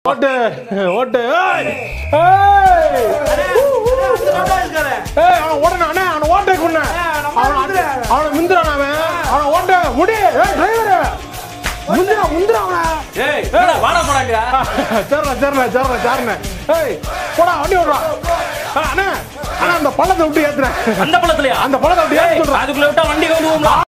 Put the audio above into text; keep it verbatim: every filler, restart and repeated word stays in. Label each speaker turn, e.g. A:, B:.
A: ஓட்டு ஓட்டு ஏய் ஏய் ஏய் அவன் ஓடனா அண்ணே அவன் ஓட்டே கொண்ணே அவன் அவன் முந்திரானே அவன் அவன் ஓட்ட முடி ஏய் டிரைவர் முந்திரா முந்திரா அவன
B: ஏய் என்னடா வாடா போறாங்க
A: சர்றா சர்றா சர்றா சர்றா ஏய் போடா வண்டி ஓடுறா அண்ணே அண்ணா அந்த பள்ளத்தை விட்டு ஏத்துறேன்
B: அந்த பள்ளத்துலயா
A: அந்த பள்ளத்தை விட்டு ஏத்து சொல்றேன்
B: அதுக்குள்ள விட்டா வண்டி கவுந்துவோம்ல